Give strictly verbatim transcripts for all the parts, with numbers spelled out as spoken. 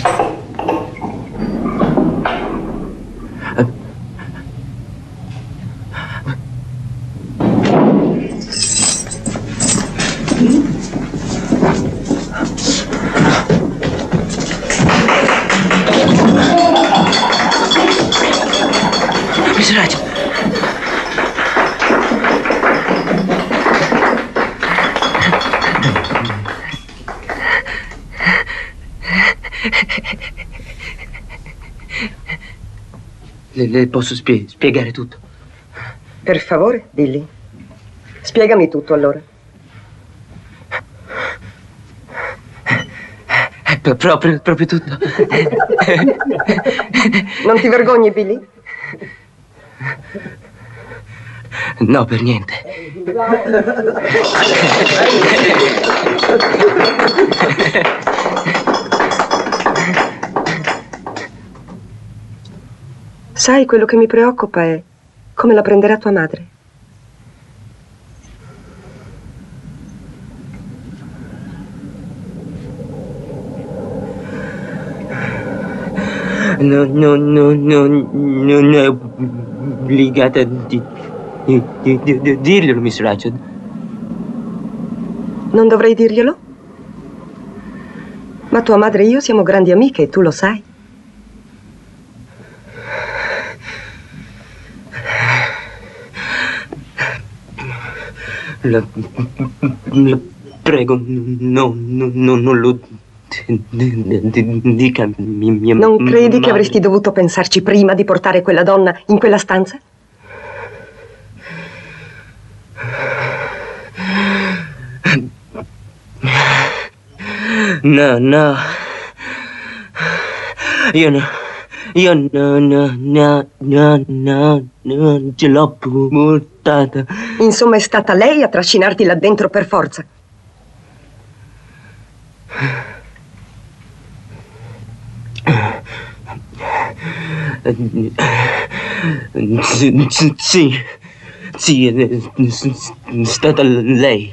Miseraggio. Le, le posso spie spiegare tutto? Per favore, Billy. Spiegami tutto, allora. P proprio, proprio tutto. Non ti vergogni, Billy? No, per niente. Sai, quello che mi preoccupa è come la prenderà tua madre. No, no, no, no, non è obbligata di, di, di, di, di dirglielo, miss Rachel. Non dovrei dirglielo? Ma tua madre e io siamo grandi amiche e tu lo sai. La, la prego, no, no, no, non lo dica mia Non credi madre. che avresti dovuto pensarci prima di portare quella donna in quella stanza? No, no. Io no. Io no, no, no, no, no, non ce l'ho portata. Insomma, è stata lei a trascinarti là dentro per forza. Sì, sì, sì, è stata lei.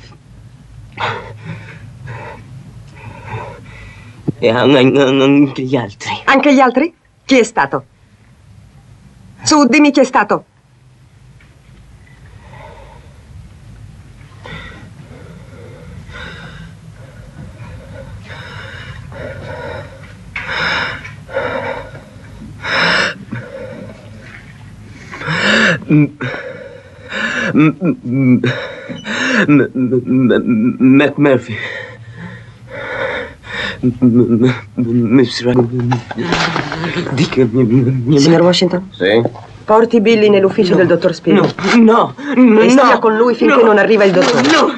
E anche gli altri. Anche gli altri? Chi è stato? Su, dimmi chi è stato. McMurphy. miss Dica mia... Signor Washington? Sì? Porti Billy nell'ufficio No, del dottor Spiro. No, no, no. E stia no, con lui finché no, non arriva il dottore. No,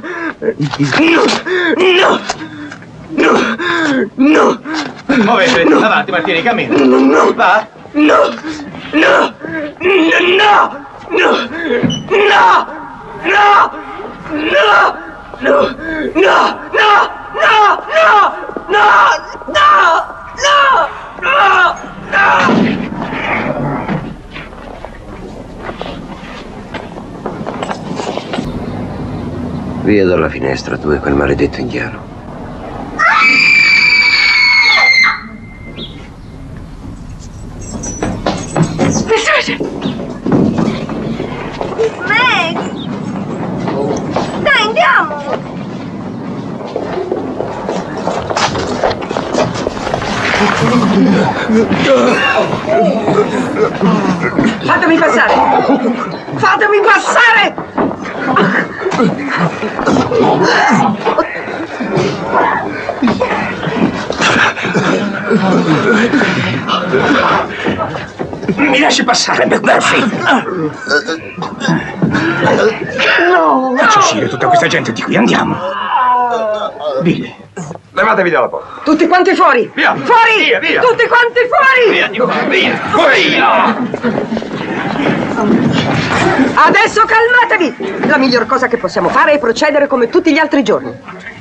no, no, no, no. Muovete, no. Avanti, Martini, cammina. No, no. Va. No, no, no, no, no, no, no, no, no, no, no, no, no, no, no, no. Via dalla finestra, tu e quel maledetto indiano. Max! Dai, andiamo! Fatemi passare! Fatemi passare! Mi lasci passare, McMurphy! No! Faccio uscire tutta questa gente di qui, andiamo! Billy! Levatevi dalla porta! Tutti quanti fuori! Via! Fuori! Via, via! Tutti quanti fuori! Via, andiamo, via! Fuori! Adesso calmatevi! La miglior cosa che possiamo fare è procedere come tutti gli altri giorni.